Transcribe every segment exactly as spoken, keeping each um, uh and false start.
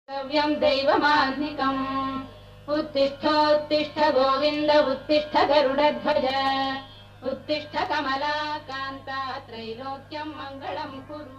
दैवमान्निकम् उत्तिष्ठोत्तिष्ठ गोविन्द उत्तिष्ठ गरुडध्वज उत्तिष्ठ कमलाकान्ता त्रैलोक्यं मङ्गलं कुरु।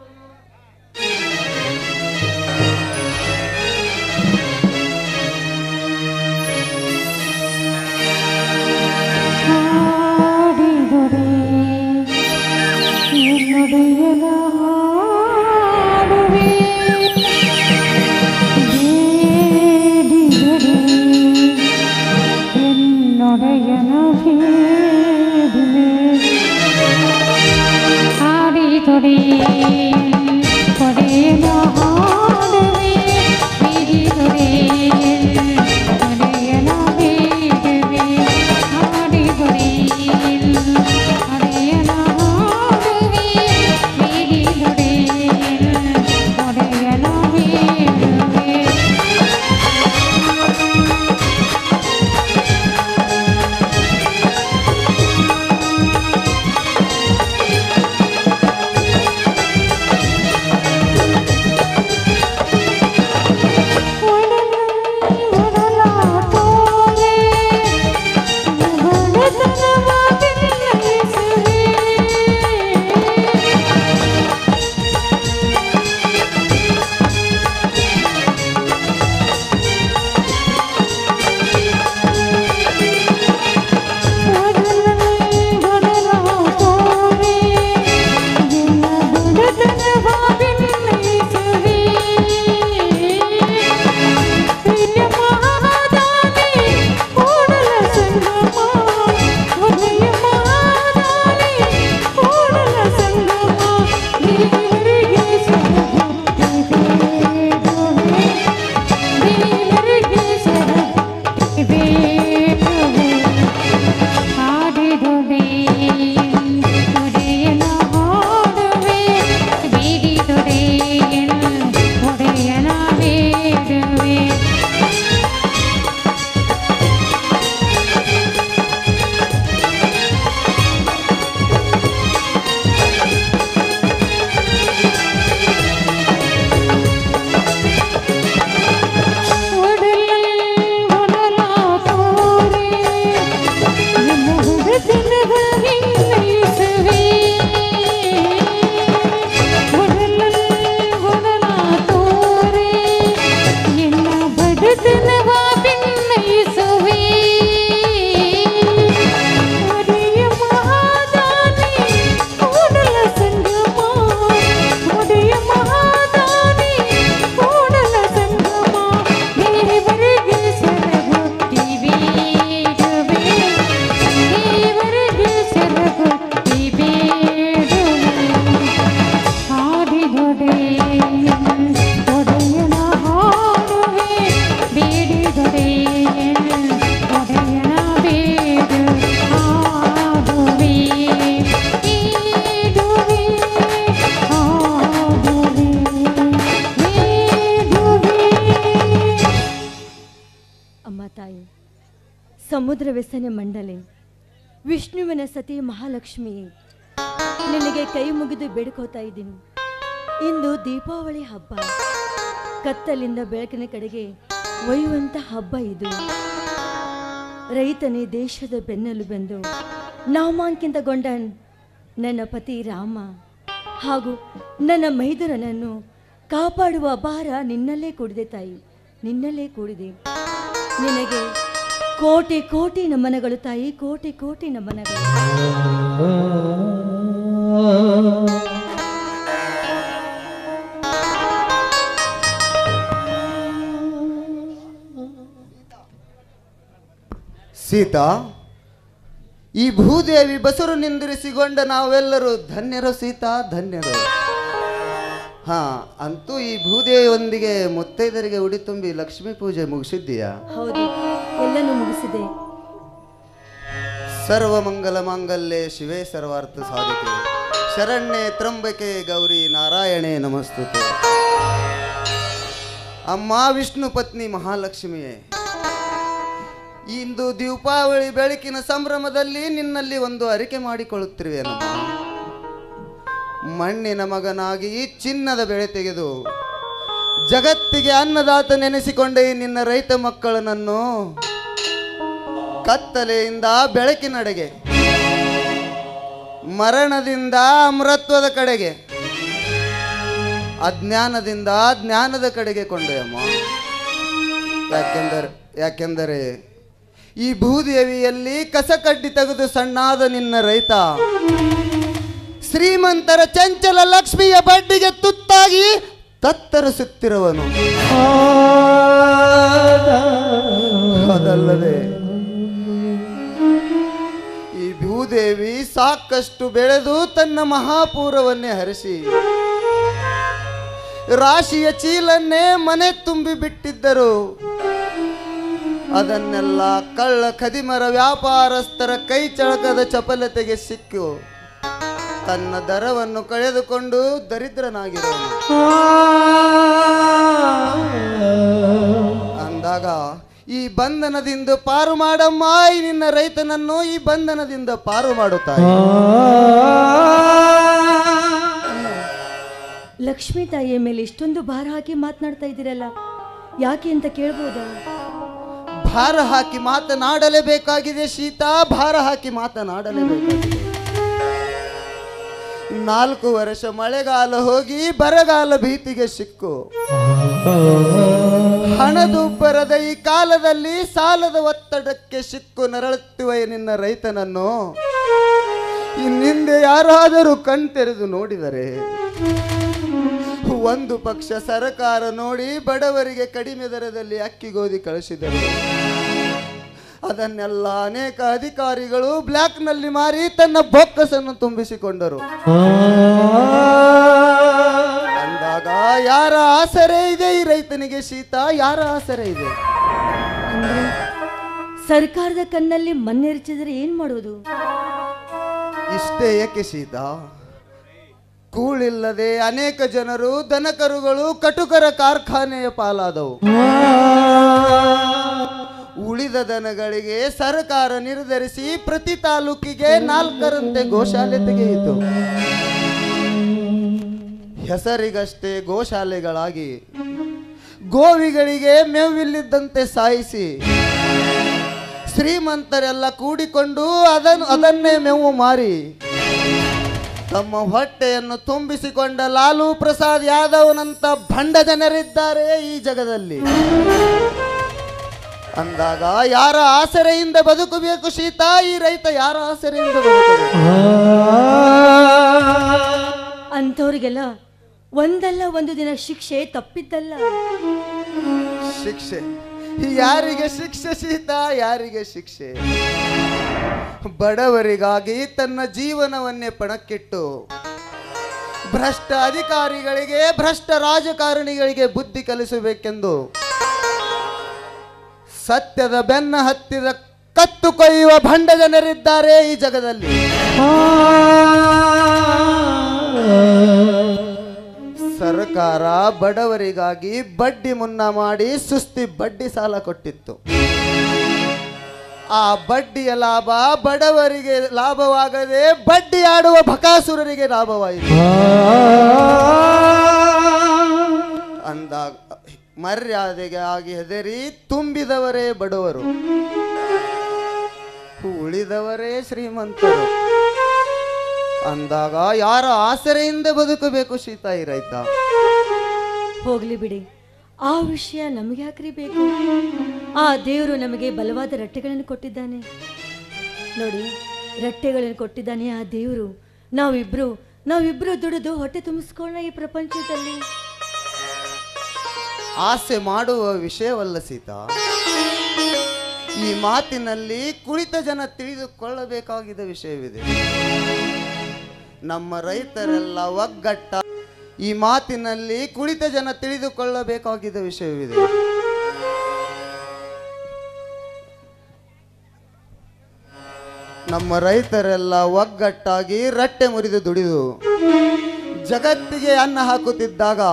ಸಮುದ್ರ ವ್ಯಸನ ಮಂಡಲೆ ವಿಷ್ಣುವಿನ ಸತಿ ಮಹಾಲಕ್ಷ್ಮಿ ನಿನಗೆ ಕೈ ಮುಗಿದು ಬೇಡ್ಕೋತಾ ಇದ್ದೀನಿ. ಇಂದು ದೀಪಾವಳಿ ಹಬ್ಬ, ಕತ್ತಲಿಂದ ಬೆಳಕಿನ ಕಡೆಗೆ ಒಯ್ಯುವಂತ ಹಬ್ಬ ಇದು. ರೈತನೇ ದೇಶದ ಬೆನ್ನೆಲುಬೆಂದು ನಾಮಾಂಕಿತಗೊಂಡ ನನ್ನ ಪತಿ ರಾಮ ಹಾಗೂ ನನ್ನ ಮೈದುನನನ್ನು ಕಾಪಾಡುವ ಭಾರ ನಿನ್ನಲ್ಲೇ ಕೂಡಿದೆ ತಾಯಿ, ನಿನ್ನಲ್ಲೇ ಕೂಡಿದೆ. ನಿನಗೆ ಕೋಟಿ ಕೋಟಿ ನಮನಗಳು ತಾಯಿ, ಕೋಟಿ ಕೋಟಿ ನಮನಗಳು. ಸೀತಾ, ಈ ಭೂದೇವಿ ಬಸರು ನಿಂದಿರಿಸಿಕೊಂಡ ನಾವೆಲ್ಲರೂ ಧನ್ಯರು ಸೀತಾ, ಧನ್ಯರು. ಹಾ, ಅಂತೂ ಈ ಭೂದೇವಿಯೊಂದಿಗೆ ಮುತ್ತೈದರಿಗೆ ಉಡಿ ತುಂಬಿ ಲಕ್ಷ್ಮೀ ಪೂಜೆ ಮುಗಿಸಿದ್ದೀಯಾ? ಹೌದು, ಎಲ್ಲನೂ ಮುಗಿಸಿದೆ. ಸರ್ವಮಂಗಲ ಮಾಂಗಲ್ಯೆ ಶಿವೇ ಸರ್ವಾರ್ಥ ಸಾಧಿಕೆ ಶರಣ್ಯೆ ತ್ರಂಬಕೆ ಗೌರಿ ನಾರಾಯಣೇ ನಮಸ್ತುತೆ. ಅಮ್ಮ ವಿಷ್ಣು ಪತ್ನಿ ಮಹಾಲಕ್ಷ್ಮಿಯೇ, ಇಂದು ದೀಪಾವಳಿ ಬೆಳಕಿನ ಸಂಭ್ರಮದಲ್ಲಿ ನಿನ್ನಲ್ಲಿ ಒಂದು ಅರಿಕೆ ಮಾಡಿಕೊಳ್ಳುತ್ತಿರುವೆನಮ್ಮ. ಮಣ್ಣಿನ ಮಗನಾಗಿ ಚಿನ್ನದ ಬೆಳೆ ತೆಗೆದು ಜಗತ್ತಿಗೆ ಅನ್ನದಾತ ನೆನೆಸಿಕೊಂಡೇ ನಿನ್ನ ರೈತ ಮಕ್ಕಳನ್ನು ಕತ್ತಲೆಯಿಂದ ಬೆಳಕಿನಡೆಗೆ, ಮರಣದಿಂದ ಅಮೃತ್ವದ ಕಡೆಗೆ, ಅಜ್ಞಾನದಿಂದ ಜ್ಞಾನದ ಕಡೆಗೆ ಕೊಂಡೊಯ್ಯಮ್ಮ. ಯಾಕೆಂದರೆ ಯಾಕೆಂದರೆ ಈ ಭೂದೇವಿಯಲ್ಲಿ ಕಸಕಡ್ಡಿ ತೆಗೆದು ಸಣ್ಣಾದ ನಿನ್ನ ರೈತ ಶ್ರೀಮಂತರ ಚಂಚಲ ಲಕ್ಷ್ಮಿಯ ಬಡ್ಡಿಗೆ ತುತ್ತಾಗಿ ತತ್ತರಿಸುತ್ತಿರುವನು. ಅದಲ್ಲದೆ ಈ ಭೂದೇವಿ ಸಾಕಷ್ಟು ಬೆಳೆದು ತನ್ನ ಮಹಾಪೂರವನ್ನೇ ಹರಿಸಿ ರಾಶಿಯ ಚೀಲನ್ನೇ ಮನೆ ತುಂಬಿ ಬಿಟ್ಟಿದ್ದರು. ಅದನ್ನೆಲ್ಲ ಕಳ್ಳ ಖದಿಮರ ವ್ಯಾಪಾರಸ್ಥರ ಕೈ ಚಳಕದ ಚಪಲತೆಗೆ ಸಿಕ್ಕು ತನ್ನ ದರವನ್ನು ಕಳೆದುಕೊಂಡು ದರಿದ್ರನಾಗಿರೋನು. ಅಂದಾಗ ಈ ಬಂಧನದಿಂದ ಪಾರು ಮಾಡಮ್ಮ, ಈ ನಿನ್ನ ರೈತನನ್ನು ಈ ಬಂಧನದಿಂದ ಪಾರು ಮಾಡುತ್ತಾರೆ. ಲಕ್ಷ್ಮೀ ತಾಯಿಯ ಮೇಲೆ ಇಷ್ಟೊಂದು ಭಾರ ಹಾಕಿ ಮಾತನಾಡ್ತಾ ಇದ್ದೀರಲ್ಲ, ಯಾಕೆ ಅಂತ ಕೇಳ್ಬೋದಾ? ಭಾರ ಹಾಕಿ ಮಾತನಾಡಲೇಬೇಕಾಗಿದೆ ಸೀತಾ, ಭಾರ ಹಾಕಿ ಮಾತನಾಡಲೇಬೇಕಾಗಿದೆ. ನಾಲ್ಕು ವರ್ಷ ಮಳೆಗಾಲ ಹೋಗಿ ಬರಗಾಲ ಭೀತಿಗೆ ಸಿಕ್ಕು ಹಣದುಬ್ಬರದ ಈ ಕಾಲದಲ್ಲಿ ಸಾಲದ ಒತ್ತಡಕ್ಕೆ ಸಿಕ್ಕು ನರಳುತ್ತುವ ನಿನ್ನ ರೈತನನ್ನು ಇನ್ನಿಂದೆ ಯಾರಾದರೂ ಕಣ್ತೆರೆದು ನೋಡಿದರೆ, ಒಂದು ಪಕ್ಷ ಸರಕಾರ ನೋಡಿ ಬಡವರಿಗೆ ಕಡಿಮೆ ದರದಲ್ಲಿ ಅಕ್ಕಿ ಗೋಧಿ ಕಳಿಸಿದರು. ಅದನ್ನೆಲ್ಲ ಅನೇಕ ಅಧಿಕಾರಿಗಳು ಬ್ಲ್ಯಾಕ್ನಲ್ಲಿ ಮಾರಿ ತನ್ನ ಬೊಕ್ಕಸನ್ನು ತುಂಬಿಸಿಕೊಂಡರು. ಅಂದಾಗ ಯಾರ ಆಸರೆ ಇದೆ ಈ ರೈತನಿಗೆ ಸೀತಾ, ಯಾರ ಆಸರೆ ಇದೆ? ಅಂದ್ರೆ ಸರ್ಕಾರದ ಕಣ್ಣಲ್ಲಿ ಮಣ್ಣೆರಚಿದರೆ ಏನ್ ಮಾಡೋದು? ಇಷ್ಟೇ ಏಕೆ ಸೀತಾ? ಕೂಳಿಲ್ಲದೆ ಅನೇಕ ಜನರು ದನಕರುಗಳು ಕಟುಕರ ಕಾರ್ಖಾನೆಯ ಪಾಲಾದವು. ಉಳಿದ ದನಗಳಿಗೆ ಸರ್ಕಾರ ನಿರ್ಧರಿಸಿ ಪ್ರತಿ ತಾಲೂಕಿಗೆ ನಾಲ್ಕರಂತೆ ಗೋಶಾಲೆ ತೆಗೆಯಿತು. ಹೆಸರಿಗಷ್ಟೇ ಗೋಶಾಲೆಗಳಾಗಿ ಗೋವಿಗಳಿಗೆ ಮೇವಿಲ್ಲದಂತೆ ಸಾಯಿಸಿ ಶ್ರೀಮಂತರೆಲ್ಲ ಕೂಡಿಕೊಂಡು ಅದನ್ನು ಅದನ್ನೇ ಮೇವು ಮಾರಿ ತಮ್ಮ ಹೊಟ್ಟೆಯನ್ನು ತುಂಬಿಸಿಕೊಂಡ ಲಾಲು ಪ್ರಸಾದ್ ಯಾದವ್ನಂತ ಭಂಡ ಜನರಿದ್ದಾರೆ ಈ ಜಗದಲ್ಲಿ. ಅಂದಾಗ ಯಾರ ಆಸರೆಯಿಂದ ಬದುಕಬೇಕು ಸೀತಾ? ಈ ರೈತ ಯಾರ ಆಸರೆಯಿಂದ ಬದುಕಬೇಕು? ಅಂಥವ್ರಿಗೆಲ್ಲ ಒಂದಲ್ಲ ಒಂದು ದಿನ ಶಿಕ್ಷೆ ತಪ್ಪಿದ್ದಲ್ಲ. ಶಿಕ್ಷೆ ಯಾರಿಗೆ ಶಿಕ್ಷೆ ಸೀತಾ? ಯಾರಿಗೆ ಶಿಕ್ಷೆ? ಬಡವರಿಗಾಗಿ ತನ್ನ ಜೀವನವನ್ನೇ ಪಣಕ್ಕಿಟ್ಟು ಭ್ರಷ್ಟ ಅಧಿಕಾರಿಗಳಿಗೆ, ಭ್ರಷ್ಟ ರಾಜಕಾರಣಿಗಳಿಗೆ ಬುದ್ಧಿ ಕಲಿಸಬೇಕೆಂದು ಸತ್ಯದ ಬೆನ್ನ ಹತ್ತಿದ ಕತ್ತು ಕೊಯ್ಯುವ ಭಂಡ ಜನರಿದ್ದಾರೆ ಈ ಜಗದಲ್ಲಿ. ಸರ್ಕಾರ ಬಡವರಿಗಾಗಿ ಬಡ್ಡಿ ಮುನ್ನ ಮಾಡಿ ಸುಸ್ತಿ ಬಡ್ಡಿ ಸಾಲ ಕೊಟ್ಟಿತ್ತು. ಆ ಬಡ್ಡಿಯ ಲಾಭ ಬಡವರಿಗೆ ಲಾಭವಾಗದೆ ಬಡ್ಡಿ ಆಡುವ ಬಕಾಸುರರಿಗೆ ಲಾಭವಾಯಿತು. ಅಂದಾಗ ಮರ್ಯಾದೆಗೆ ಆಗಿ ಹೆದರಿ ತುಂಬಿದವರೇ ಬಡವರು, ಉಳಿದವರೇ ಶ್ರೀಮಂತರು. ಅಂದಾಗ ಯಾರ ಆಸರೆಯಿಂದ ಬದುಕಬೇಕು ಸೀತಾ ಈ ರೈತ? ಹೋಗ್ಲಿ ಬಿಡಿ, ಆ ವಿಷಯ ನಮಗೆ ಯಾಕ್ರಿ ಬೇಕು? ಆ ದೇವರು ನಮಗೆ ಬಲವಾದ ರಟ್ಟೆಗಳನ್ನು ಕೊಟ್ಟಿದ್ದಾನೆ ನೋಡಿ, ರಟ್ಟೆಗಳನ್ನು ಕೊಟ್ಟಿದ್ದಾನೆ ಆ ದೇವರು. ನಾವಿಬ್ರು ನಾವಿಬ್ರು ದುಡಿದು ಹೊಟ್ಟೆ ತುಂಬಿಸ್ಕೊಳ್ಳೋಣ ಈ ಪ್ರಪಂಚದಲ್ಲಿ. ಆಸೆ ಮಾಡುವ ವಿಷಯವಲ್ಲ ಸೀತಾ, ಈ ಮಾತಿನಲ್ಲಿ ಕುಳಿತ ಜನ ತಿಳಿದುಕೊಳ್ಳಬೇಕಾಗಿದ್ದ ವಿಷಯವಿದೆ. ನಮ್ಮ ರೈತರೆಲ್ಲ ಒಗ್ಗಟ್ಟ, ಈ ಮಾತಿನಲ್ಲಿ ಕುಳಿತ ಜನ ತಿಳಿದುಕೊಳ್ಳಬೇಕಾಗಿದ್ದ ವಿಷಯವಿದೆ. ನಮ್ಮ ರೈತರೆಲ್ಲ ಒಗ್ಗಟ್ಟಾಗಿ ರಟ್ಟೆ ಮುರಿದು ದುಡಿದು ಜಗತ್ತಿಗೆ ಅನ್ನ ಹಾಕುತ್ತಿದ್ದಾಗ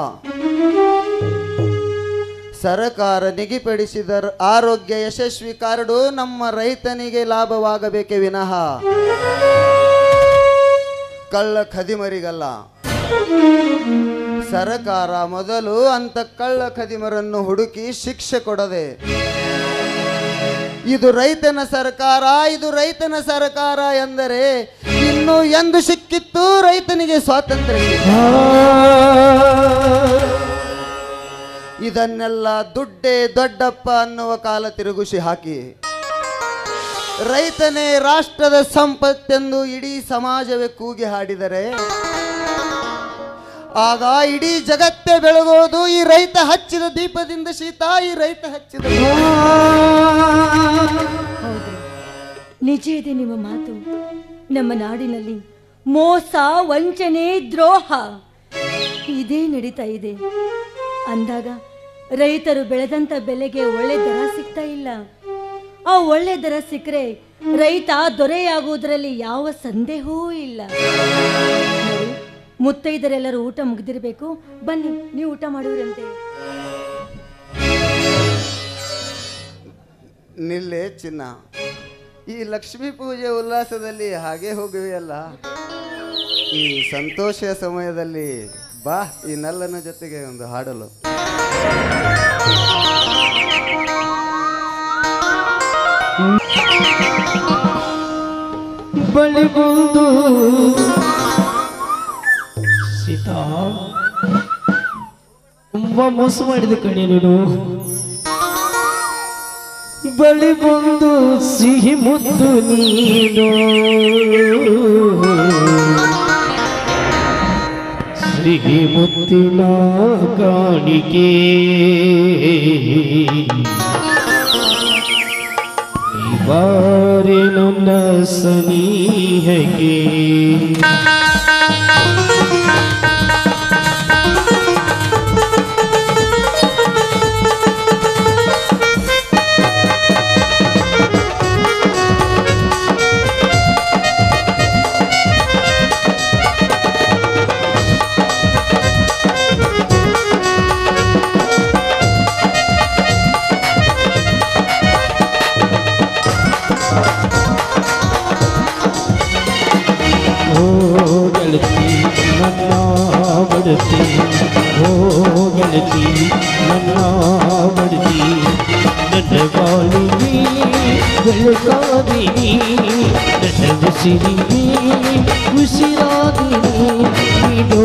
ಸರ್ಕಾರ ನಿಗದಿಪಡಿಸಿದ ಆರೋಗ್ಯ ಯಶಸ್ವಿ ಕಾರ್ಡು ನಮ್ಮ ರೈತನಿಗೆ ಲಾಭವಾಗಬೇಕೇ ವಿನಃ ಕಳ್ಳ ಖದಿಮರಿಗಲ್ಲ. ಸರಕಾರ ಮೊದಲು ಅಂತ ಕಳ್ಳ ಖದಿಮರನ್ನು ಹುಡುಕಿ ಶಿಕ್ಷೆ ಕೊಡದೆ ಇದು ರೈತನ ಸರ್ಕಾರ, ಇದು ರೈತನ ಸರ್ಕಾರ ಎಂದರೆ ಇನ್ನು ಎಂದು ಸಿಕ್ಕಿತ್ತು ರೈತನಿಗೆ ಸ್ವಾತಂತ್ರ್ಯ? ಇದನ್ನೆಲ್ಲ ದುಡ್ಡೇ ದೊಡ್ಡಪ್ಪ ಅನ್ನುವ ಕಾಲ ತಿರುಗಿಸಿ ಹಾಕಿ ರೈತನೇ ರಾಷ್ಟ್ರದ ಸಂಪತ್ತೆಂದು ಇಡೀ ಸಮಾಜವೇ ಕೂಗಿ ಹಾಡಿದರೆ ಆಗ ಇಡೀ ಜಗತ್ತೇ ಬೆಳಗೋದು ಈ ರೈತ ಹಚ್ಚಿದ ದೀಪದಿಂದ ಶೀತ, ಈ ರೈತ ಹಚ್ಚಿದ. ಹೌದು, ನಿಜ ಇದೆ ನಿಮ್ಮ ಮಾತು. ನಮ್ಮ ನಾಡಿನಲ್ಲಿ ಮೋಸ, ವಂಚನೆ, ದ್ರೋಹ ಇದೇ ನಡೀತಾ ಇದೆ. ಅಂದಾಗ ರೈತರು ಬೆಳೆದಂತ ಬೆಲೆಗೆ ಒಳ್ಳೆ ದರ ಸಿಗ್ತಾ ಇಲ್ಲ. ಆ ಒಳ್ಳೆ ದರ ಸಿಕ್ಕರೆ ರೈತ ದೊರೆಯಾಗುವುದರಲ್ಲಿ ಯಾವ ಸಂದೇಹವೂ ಇಲ್ಲ. ನೋಡಿ, ಮುತ್ತೈದರೆಲ್ಲರೂ ಊಟ ಮುಗಿದಿರಬೇಕು. ಬನ್ನಿ, ನೀವು ಊಟ ಮಾಡುವಿರಂತೆ. ನಿಲ್ಲೆ ಚಿನ್ನ, ಈ ಲಕ್ಷ್ಮೀ ಪೂಜೆ ಉಲ್ಲಾಸದಲ್ಲಿ ಹಾಗೆ ಹೋಗುವೆಯಲ್ಲ, ಈ ಸಂತೋಷ ಸಮಯದಲ್ಲಿ ಬಾ ಈ ನಲ್ಲನ ಜೊತೆಗೆ ಒಂದು ಹಾಡಲು. ಬಳಿ ಬಂದು ಸೀತಾ ತುಂಬಾ ಮೋಸ ಮಾಡಿದ ಕಣೆ ನೀನು. ಬಳಿ ಬಂದು ಸಿಹಿ ಮುದ್ದು ನೀನು, ಸಿಹಿ ಮುತ್ತಿನ ಕಾಣಿಕೆ ಬಾರೆ ನನ್ನ ಸನಿಹಗೆ. ನನ್ನ ಬಡತಿ ಓ ಗೆಳತಿ, ನನ್ನ ಬಡತಿ, ನನ್ನ ಬಾಳಿನಿ ಬೆಳಕಾದಿನಿ, ನನ್ನ ಉಸಿರಿನಿ ಉಸಿರಾದಿನಿ, ನೀಡೋ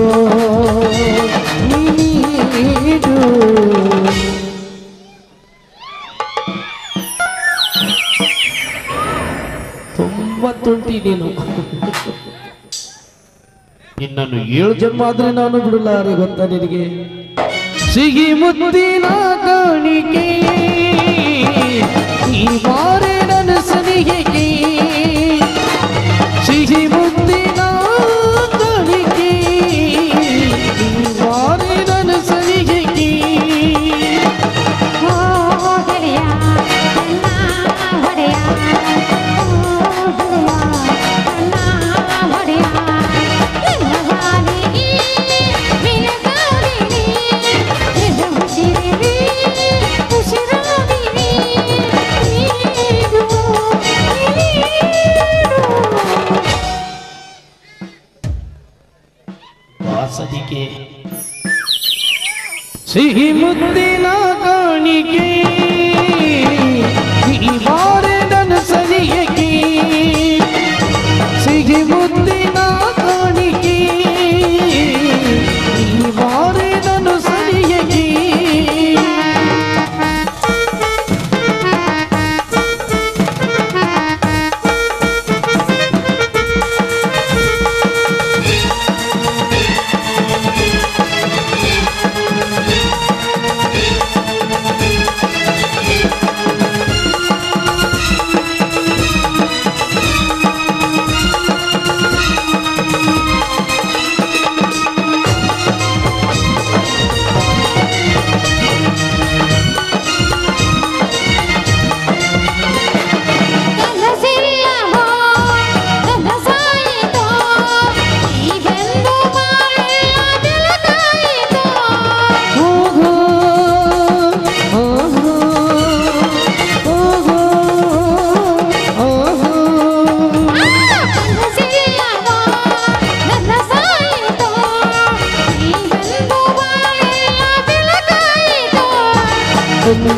ನೀಡು. ತುಂಬ ತುಂಟಿ ನೀನು. ನಿನ್ನನ್ನು ಏಳು ಜನ್ಮ ಆದ್ರೆ ನಾನು ಬಿಡಲಾರೆ ಗೊತ್ತಾ ನಿನಗೆ. ಸಿಹಿ ಮುತ್ತಿನ ಕಾಣಿಕೆ ಈ ಬಾರೆ ನನ್ನ ಸನಿಹೆಗೆ, ಸಿಹಿ ಮುತ್ತಿನ ಕಾಣಿಕೆ ಈ ಬಾರೆ ನನ್ನ ಸನಿಹೆಗೆ. ವಾಸದಿಗೆ ಸಿಹಿ ಮುತ್ತಿನ ಕಾಣಿಕೆ ಈ ಬಾರೆ ನನ್ನ ಸನಿಹೆಗೆ, ಸಿಹಿ ಮುತ್ತಿನ ಕಾಣಿಕೆ ಈ ಬಾರೆ ನನ್ನ ಸನಿಹೆಗೆ.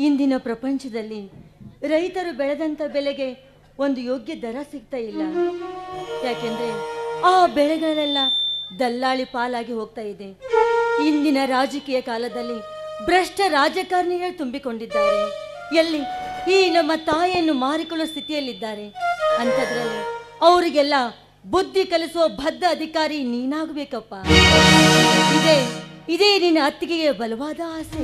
ಇಂದಿನ ಪ್ರಪಂಚದಲ್ಲಿ ರೈತರು ಬೆಳೆದಂಥ ಬೆಲೆಗೆ ಒಂದು ಯೋಗ್ಯ ದರ ಸಿಗ್ತಾ ಇಲ್ಲ. ಯಾಕೆಂದರೆ ಆ ಬೆಳೆಗಳೆಲ್ಲ ದಲ್ಲಾಳಿ ಪಾಲಾಗಿ ಹೋಗ್ತಾ ಇದೆ. ಇಂದಿನ ರಾಜಕೀಯ ಕಾಲದಲ್ಲಿ ಭ್ರಷ್ಟ ರಾಜಕಾರಣಿಗಳು ತುಂಬಿಕೊಂಡಿದ್ದಾರೆ. ಎಲ್ಲಿ ಈ ನಮ್ಮ ತಾಯಿಯನ್ನು ಮಾರಿಕೊಳ್ಳುವ ಸ್ಥಿತಿಯಲ್ಲಿದ್ದಾರೆ. ಅಂಥದ್ರಲ್ಲಿ ಅವರಿಗೆಲ್ಲ ಬುದ್ಧಿ ಕಲಿಸುವ ಬದ್ಧ ಅಧಿಕಾರಿ ನೀನಾಗಬೇಕಪ್ಪ. ಇದೇ ಇದೇ ನಿನ್ನ ಅತ್ತಿಗೆಯ ಬಲವಾದ ಆಸೆ.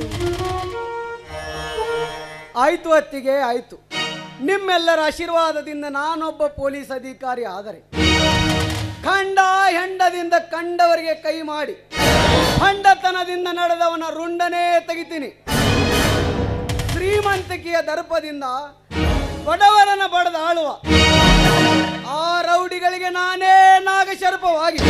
ಆಯ್ತು ಅತ್ತಿಗೆ, ಆಯ್ತು. ನಿಮ್ಮೆಲ್ಲರ ಆಶೀರ್ವಾದದಿಂದ ನಾನೊಬ್ಬ ಪೊಲೀಸ್ ಅಧಿಕಾರಿ ಆದರೆ ಖಂಡ ಹೆಂಡದಿಂದ ಕಂಡವರಿಗೆ ಕೈ ಮಾಡಿ ಹಂಡತನದಿಂದ ನಡೆದವನ ರುಂಡನೇ ತೆಗಿತೀನಿ. ಶ್ರೀಮಂತಿಕೆಯ ದರ್ಪದಿಂದ ಬಡವರನ್ನ ಬಡದಾಳುವ ಆ ರೌಡಿಗಳಿಗೆ ನಾನೇ ನಾಗಶರ್ಪವಾಗಿ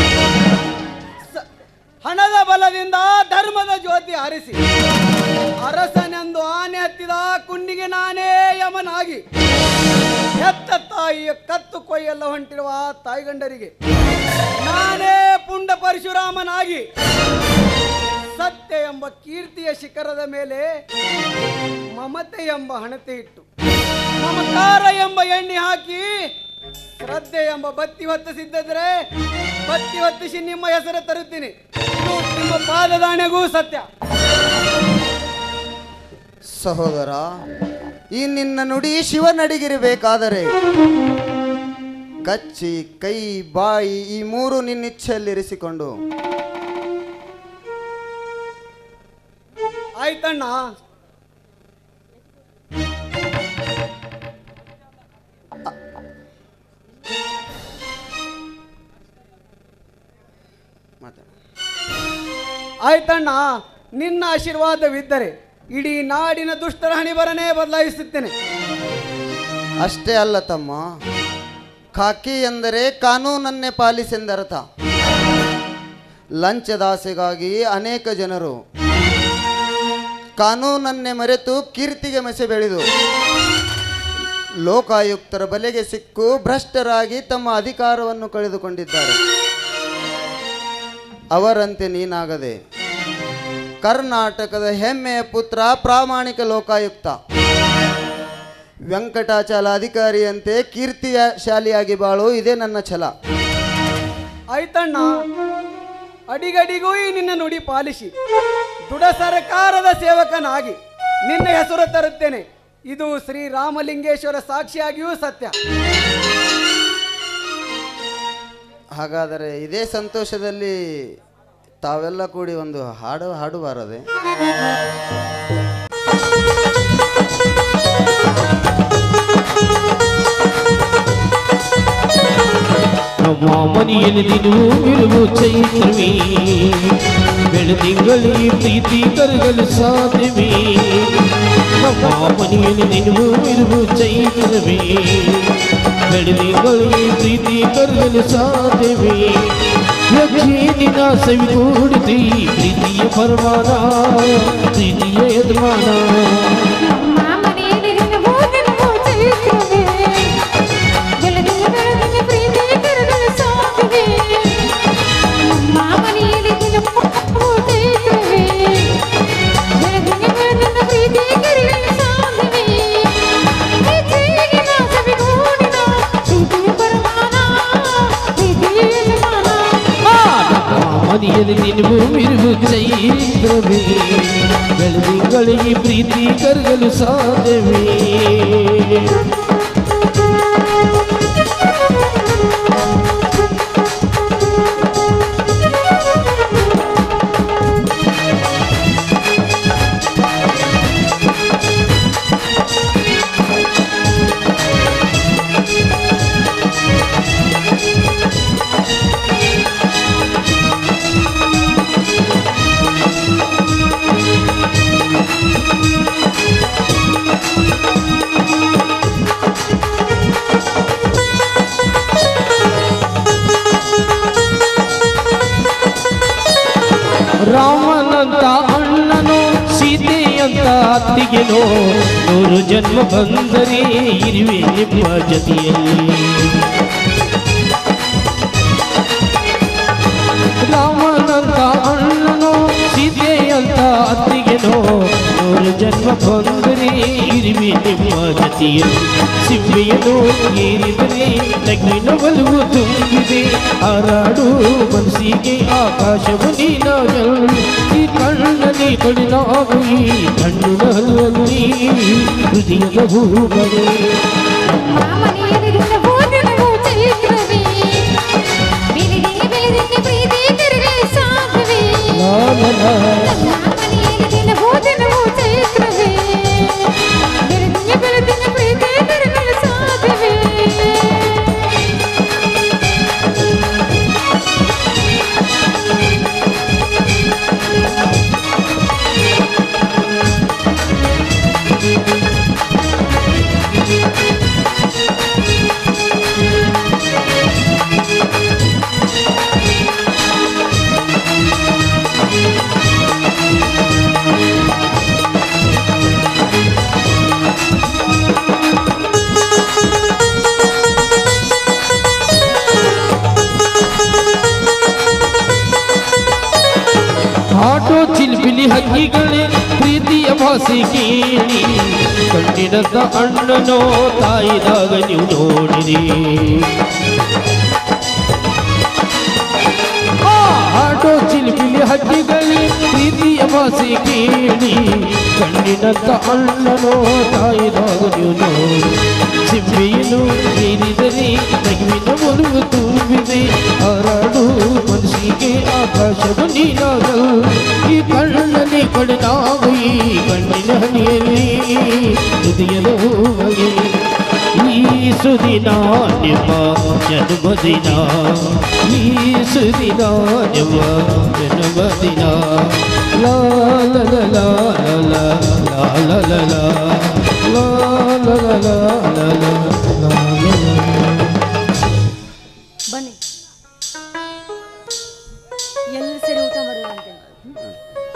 ಹಣದ ಬಲದಿಂದ ಧರ್ಮದ ಜ್ಯೋತಿ ಹಾರಿಸಿ ಅರಸನೆಂದು ಆನೆ ಹತ್ತಿದ ಕುಂಡಿಗೆ ನಾನೇ ಯಮನಾಗಿ ಹೆತ್ತ ತಾಯಿಯ ಕತ್ತು ಕೊಯ್ಯಲ್ಲ ಹೊಂಟಿರುವ ತಾಯಿಗಂಡರಿಗೆ ನಾನೇ ಪುಂಡ ಪರಶುರಾಮನಾಗಿ ಸತ್ಯ ಎಂಬ ಕೀರ್ತಿಯ ಶಿಖರದ ಮೇಲೆ ಮಮತೆ ಎಂಬ ಹಣತೆ ಇಟ್ಟು ಮಮಕಾರ ಎಂಬ ಎಣ್ಣೆ ಹಾಕಿ ಶ್ರದ್ಧೆ ಎಂಬ ಬತ್ತಿ ಹೊತ್ತಿಸಿದ್ದರೆ ಬತ್ತಿ ಹೊತ್ತಿಸಿ ನಿಮ್ಮ ಹೆಸರು ತರುತ್ತೀನಿ. ಇದು ನಿಮ್ಮ ಪಾದದಾಣೆಗೂ ಸತ್ಯ. ಸಹೋದರ, ಈ ನಿನ್ನ ನುಡಿ ಶಿವನಡಿಗಿರಬೇಕಾದರೆ ಕಚ್ಚಿ ಕೈ ಬಾಯಿ ಈ ಮೂರು ನಿನ್ನಿಚ್ಛೆಯಲ್ಲಿರಿಸಿಕೊಂಡು ಆಯ್ತಣ್ಣ. ಆಯ್ತಣ್ಣ, ನಿನ್ನ ಆಶೀರ್ವಾದವಿದ್ದರೆ ಇಡೀ ನಾಡಿನ ದುಷ್ಟರ ಹಣಿಬರನೇ ಬದಲಾಯಿಸುತ್ತೇನೆ. ಅಷ್ಟೇ ಅಲ್ಲ ತಮ್ಮ, ಖಾಕಿ ಎಂದರೆ ಕಾನೂನನ್ನೇ ಪಾಲಿಸೆಂದರ್ಥ. ಲಂಚದಾಸೆಗಾಗಿ ಅನೇಕ ಜನರು ಕಾನೂನನ್ನೇ ಮರೆತು ಕೀರ್ತಿಗೆ ಮಸೆ ಬೆಳೆದು ಲೋಕಾಯುಕ್ತರ ಬಲೆಗೆ ಸಿಕ್ಕು ಭ್ರಷ್ಟರಾಗಿ ತಮ್ಮ ಅಧಿಕಾರವನ್ನು ಕಳೆದುಕೊಂಡಿದ್ದಾರೆ. ಅವರಂತೆ ನೀನಾಗದೆ ಕರ್ನಾಟಕದ ಹೆಮ್ಮೆಯ ಪುತ್ರ ಪ್ರಾಮಾಣಿಕ ಲೋಕಾಯುಕ್ತ ವೆಂಕಟಾಚಲ ಅಧಿಕಾರಿಯಂತೆ ಕೀರ್ತಿಯ ಶಾಲಿಯಾಗಿ ಬಾಳು, ಇದೇ ನನ್ನ ಛಲ. ಆಯ್ತಣ್ಣ, ಅಡಿಗಡಿಗೂ ಈ ನಿನ್ನ ನುಡಿ ಪಾಲಿಸಿ ದುಡ ಸರ್ಕಾರದ ಸೇವಕನಾಗಿ ನಿನ್ನ ಹೆಸರು ತರುತ್ತೇನೆ. ಇದು ಶ್ರೀರಾಮಲಿಂಗೇಶ್ವರ ಸಾಕ್ಷಿಯಾಗಿಯೂ ಸತ್ಯ. ಹಾಗಾದರೆ ಇದೇ ಸಂತೋಷದಲ್ಲಿ ತಾವೆಲ್ಲ ಕೂಡಿ ಒಂದು ಹಾಡು ಹಾಡುಬಾರದೆ? ನಮ್ಮ ಮನೆಯಲ್ಲಿ ನೀನು ಇರುವು ಚೈತ್ರವೇ, ಬೆಳದಿಂಗಳಿ ಪ್ರೀತಿ ಕರಗಲು ಸಾಧ್ಯವೇ? ನಮ್ಮ ಮನೆಯಲ್ಲಿ ನೀನು ಇರುವು ಚೈತ್ರವೇ, ಬೆಳದಿಂಗಳಿ ಪ್ರೀತಿ ಕರಗಲು ಸಾಧ್ಯವೇ? ಯಕ್ಷಿನಿನ ಸವಿಗೂಡಿತಿ ಪ್ರೀತಿಯ ಪರಮಾನ, ಪ್ರೀತಿಯ ಯಜಮಾನ. ಮನೆಯಲ್ಲಿ ನಿನಗೂ ಇರುವು ಚೈತ್ರವೇ, ಬೆಳದಿಂಗಳಿಗೆ ಪ್ರೀತಿ ಕರಗಲು ಸಾಧ್ಯವೇ? ರಾಮನಂತ ಅಣ್ಣನು ಸೀತೆಯಂತ ಅತ್ತಿಗೆನೋ ನೂರು ಜನ್ಮ ಬಂದರೆ ಇರುವೆ ನಿಮ್ಮ ಜೊತೆಯಲ್ಲಿ. ರಾಮನಂತ ಅಣ್ಣನು ಸೀತೆಯಂತ ಅತ್ತಿಗೆನೋ ನೂರು ಜನ್ಮ ಬಂದರೆ ಇರುವೆ ನಿಮ್ಮ ಜತೆಯಲ್ಲಿ ಸಿಂಬೆಯನ್ನು ಏರಿದರೆ ನಗಿನ ಒಲವು ತುಂಬಿದೆ ಹಾರಾಡು ಮನಸ್ಸಿಗೆ ಆಕಾಶವು ನೀನಾಗಲು ಈ ಕಣ್ಣಲ್ಲಿ ಕಡಿನಾಗು ಈ ಕಣ್ಣುಗಳಲ್ಲಿ ಹೃದಯದ ಹೂಗಳೇ ಆಟೋ ಚಿಲ್ಪಿಲಿ ಹಕ್ಕಿಗಳೇ ಪ್ರೀತಿಯ ಭಾಷೆ ಕೇಳಿ ಕಣ್ಣಿನದ ಅಣ್ಣನೋ ತಾಯಿದಾಗ ನೀವು ನೋಡಿರಿ ಆಟೋ ಚಿಲ್ಪಿಲಿ ಹಕ್ಕಿಗಳೇ ಪ್ರೀತಿಯ ಭಾಷೆ ಕೇಳಿ ಕಣ್ಣಿನದ ಅಣ್ಣನೋ ತಾಯಿದಾಗ ನೀವು ನೋಡಿ ಸಿಂಬೆಯನ್ನು ಏರಿದರೆ ನಗುವಿನ ಒಲವು ತುಂಬಿದೆ ಹಾರಾಡು ಮನಸ್ಸಿಗೆ ಆಕಾಶವು ನೀನಾಗಲು ಈ ಕಣ್ಣಲ್ಲಿ ಕಡನಾಗು ಈ ಕಣ್ಣಿನ ಹನಿಯಲ್ಲಿ ಹೃದಯದ ಹೂವಗೆ ಈ ಸುದಿನ ನಿಮ್ಮ ಜನ್ಮದಿನ ಈ ಸುದಿನ ನಿಮ್ಮ ಜನ್ಮದಿನ ಲಾ ಲ ಲ ಲ ಲ ಲಾ ಲ ಲ ಲ ಲಾ ಲ ಲ ಲ ಲ ಲ ಲಾ ಲ ಲ. ಬನ್ನಿ ಎಲ್ಲರೂ ಸೇರಿ ಊಟ ಮಾಡೋದಂತೆ.